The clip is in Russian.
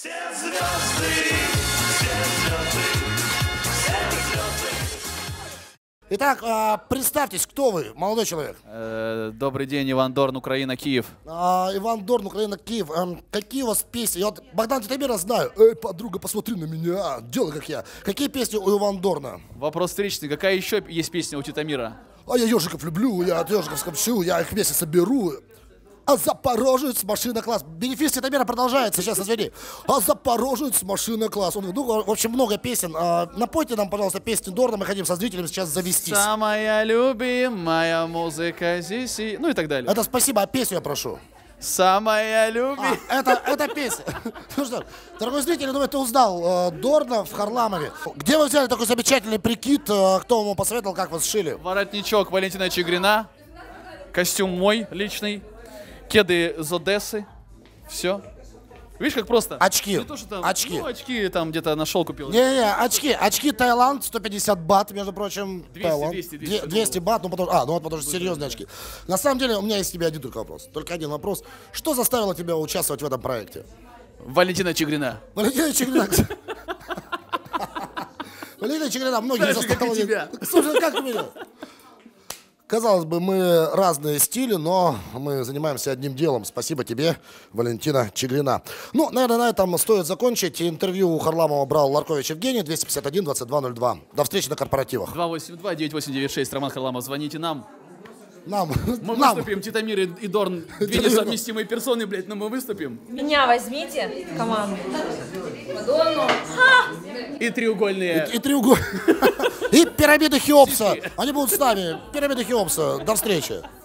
Итак, представьтесь, кто вы, молодой человек? Добрый день, Иван Дорн, Украина, Киев. Иван Дорн, Украина, Киев. Какие у вас песни? Я вот Богдана Титамира знаю. Эй, подруга, посмотри на меня, делай как я. Какие песни у Ивана Дорна? Вопрос встречный. Какая еще есть песня у Титамира? А я ежиков люблю, я от ежиков скопчу, я их вместе соберу. А Запорожец, машина класс. Бенефис Титамира продолжается, сейчас извини. А Запорожец, машина класс. Ну, в общем, много песен. Напойте нам, пожалуйста, песни Дорна, мы хотим со зрителями сейчас завестись. Самая любимая музыка здесь и... Ну и так далее. Это спасибо, а песню я прошу. Самая любимая... Это песня. Ну что, дорогой зритель, я думаю, ты узнал Дорна в Харламове. Где вы взяли такой замечательный прикид? Кто вам посоветовал, как вас сшили? Воротничок Валентина Чигрина. Костюм мой личный. Кеды из Одессы. Все. Видишь, как просто? Очки. Не то, что там, очки. Ну, очки там где-то нашел, купил. Не-не, очки Таиланд, 150 бат, между прочим. 200 бат, ну потому что серьезные очки. На самом деле, у меня есть к тебе один только вопрос. Только один вопрос. Что заставило тебя участвовать в этом проекте? Валентина Чигрина. Валентина Чигрина. Валентина Чигрина многие заставили. Слушай, как у меня? Казалось бы, мы разные стили, но мы занимаемся одним делом. Спасибо тебе, Валентина Чигрина. Ну, наверное, на этом стоит закончить. Интервью у Харламова брал Ларкович Евгений, 251-2202. До встречи на корпоративах. 282-9896, Роман Харламов, звоните нам. Мы выступим, Титамир и Дорн, две несовместимые персоны, блядь, но мы выступим. Меня возьмите в команду. Мадонну. И треугольные. И треугольные. И пирамиды Хеопса. Они будут с нами. Пирамиды Хеопса. До встречи.